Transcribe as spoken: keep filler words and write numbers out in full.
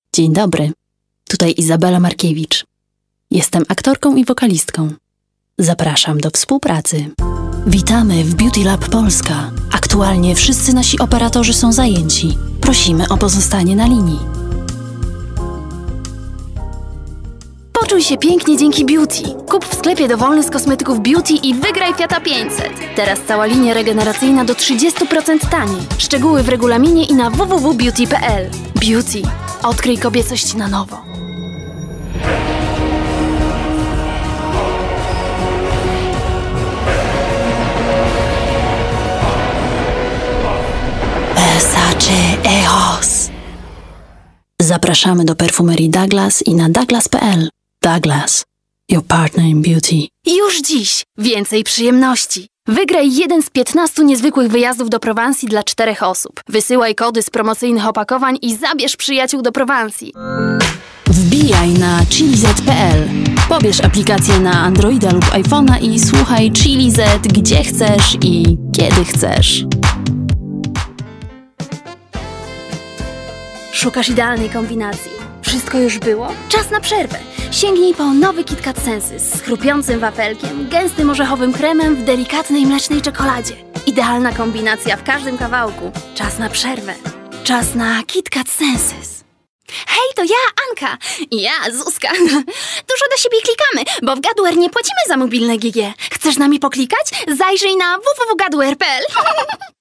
Dzień dobry, tutaj Izabela Markiewicz. Jestem aktorką i wokalistką. Zapraszam do współpracy. Witamy w Beauty Lab Polska. Aktualnie wszyscy nasi operatorzy są zajęci. Prosimy o pozostanie na linii. Poczuj się pięknie dzięki Beauty. Kup w sklepie dowolny z kosmetyków Beauty i wygraj Fiata pięćset. Teraz cała linia regeneracyjna do trzydziestu procent taniej. Szczegóły w regulaminie i na w w w kropka beauty kropka p l. Beauty. Odkryj kobiecość na nowo. Versace Eos. Zapraszamy do perfumerii Douglas i na douglas kropka p l. Douglas, your partner in beauty. Już dziś więcej przyjemności. Wygraj jeden z piętnastu niezwykłych wyjazdów do Prowansji dla czterech osób. Wysyłaj kody z promocyjnych opakowań i zabierz przyjaciół do Prowansji. Wbijaj na chiliz kropka p l. Pobierz aplikację na Androida lub iPhone'a i słuchaj Chili Z gdzie chcesz i kiedy chcesz. Szukasz idealnej kombinacji? Wszystko już było? Czas na przerwę. Sięgnij po nowy KitKat Senses z chrupiącym wafelkiem, gęstym orzechowym kremem w delikatnej mlecznej czekoladzie. Idealna kombinacja w każdym kawałku. Czas na przerwę. Czas na KitKat Senses. Hej, to ja, Anka. I ja, Zuzka. Dużo do siebie klikamy, bo w Gadware nie płacimy za mobilne G G. Chcesz z nami poklikać? Zajrzyj na w w w kropka gadware kropka p l.